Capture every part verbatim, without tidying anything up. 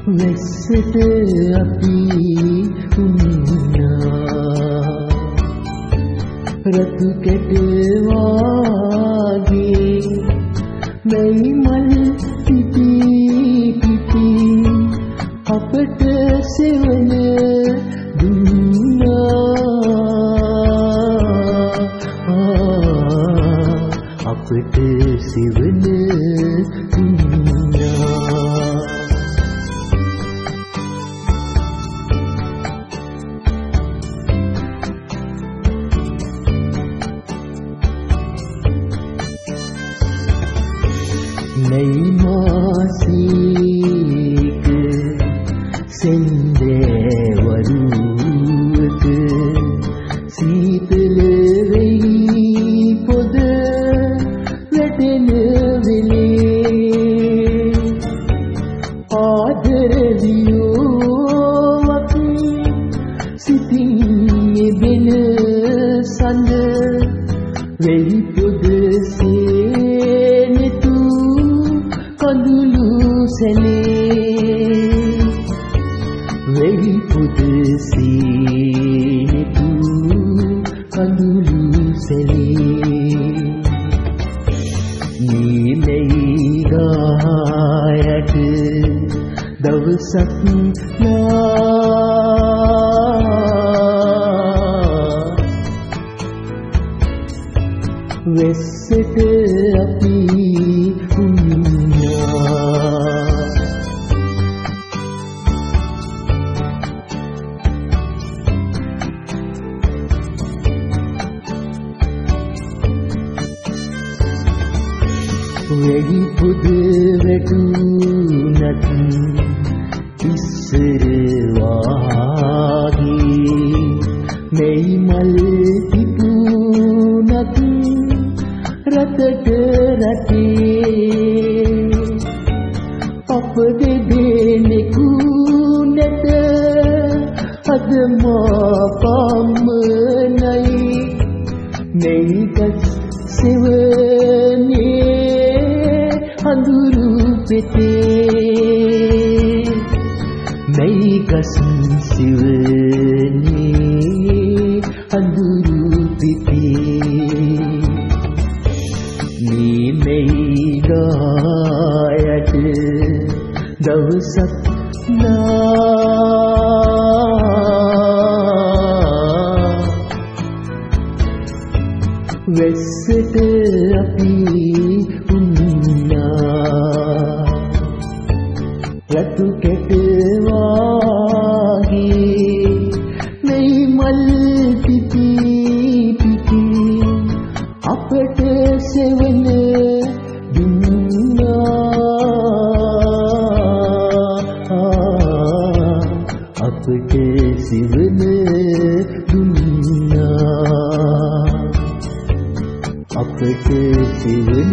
වෙස්සට අපි උන්නා රතු කැටවාගේ මෙයි මල් පිපි පිපි අපට සෙවන දුන්නා අපට සෙවන දුන්නා नई मासिक सेंदे वरुक शीतल वेई पොද වැටෙන වෙලේ ආදරවියෝ අපි සිතින් යෙදෙන සඳ වෙයි පොද කඳුළු සැලේ වෙයි පොද සීනතු කඳුළු සැලේ නීලයි ගායට දවසක් නා වෙස්සට අපි වෙයි පොද වැටුනත් ඉස්සර වාගේ මෙයි මල් පිපුනත් රටට රටේ අප දෙදෙනෙකු නැත අද මා පමණයි මෙයි ගස් සෙවනේ අඳුරු පෙතේ මෙයි ගස් සිවනේ අඳුරු පෙතේ මේ මෙයි ගායට දවසක් නා වෙස්සට අපි රතු කැටවාගේ මෙයි මල් පිපි පිපි අපට සෙවන දුන්නා අපට සෙවන දුන්නා අපට සෙවන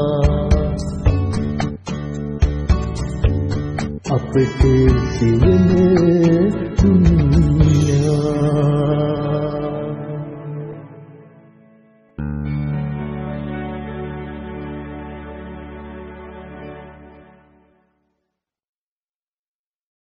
දුන්නා අපට සිවන